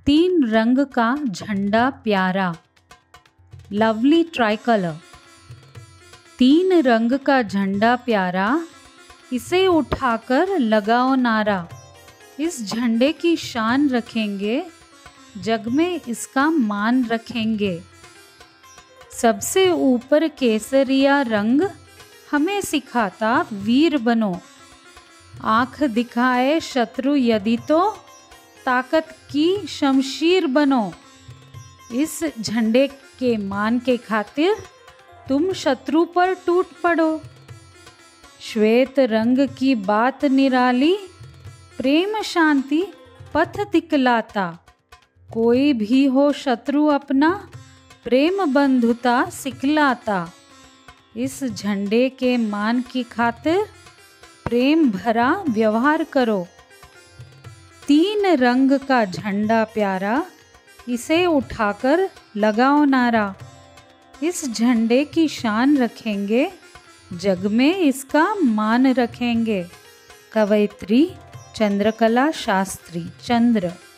तीन रंग का झंडा प्यारा, लवली ट्राइकलर। तीन रंग का झंडा प्यारा, इसे उठाकर लगाओ नारा। इस झंडे की शान रखेंगे, जग में इसका मान रखेंगे। सबसे ऊपर केसरिया रंग, हमें सिखाता वीर बनो। आँख दिखाए शत्रु यदि तो, ताकत की शमशीर बनो। इस झंडे के मान के खातिर तुम शत्रु पर टूट पड़ो। श्वेत रंग की बात निराली, प्रेम शांति पथ दिखलाता। कोई भी हो शत्रु अपना, प्रेम बंधुता सिखलाता। इस झंडे के मान की खातिर प्रेम भरा व्यवहार करो। तीन रंग का झंडा प्यारा, इसे उठाकर लगाओ नारा। इस झंडे की शान रखेंगे, जग में इसका मान रखेंगे। कवयित्री चंद्रकला शास्त्री, चंद्र।